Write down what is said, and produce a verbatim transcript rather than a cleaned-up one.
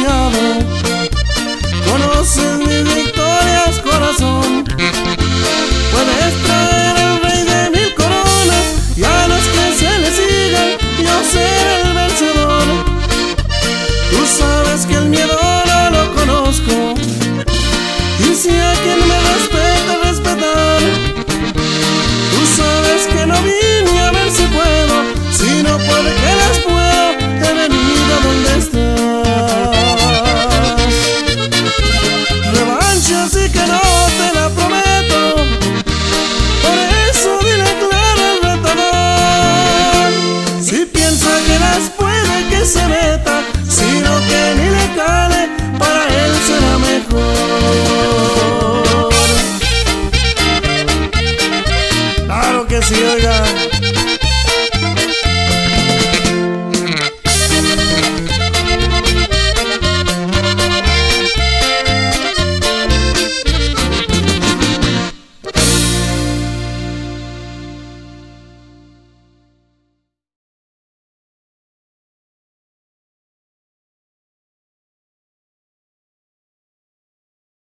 soñado. Conoces mis victorias, corazón. Puedes traer al rey de mil coronas y a los que se le sigan yo seré el vencedor. Tú sabes que el miedo no lo conozco, y si a quien me respeta, respetar. Tú sabes que no vine a ver si puedo, sino porque las puedo, he venido donde estás. Revancha sí que no te la prometo, por eso dile claro al retador. Si piensa que las puede, que se meta, sino que ni le cale, para él será mejor. Claro que sí, oiga.